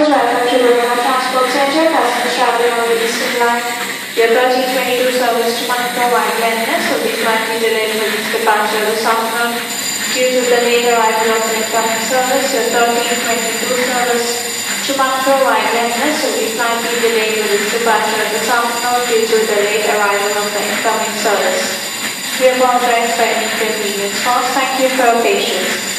passengers, welcome to Britomart Transport Center. Passengers traveling on the Eastern Line. Your 1322 service to Manipur Aucklands will be slightly delayed with its departure this afternoon due to the late arrival of the incoming service. Your 1322 service to Manipur Aucklands will be slightly delayed with its departure this afternoon due to the late arrival of the incoming service. We apologize for any inconvenience caused. Thank you for your patience.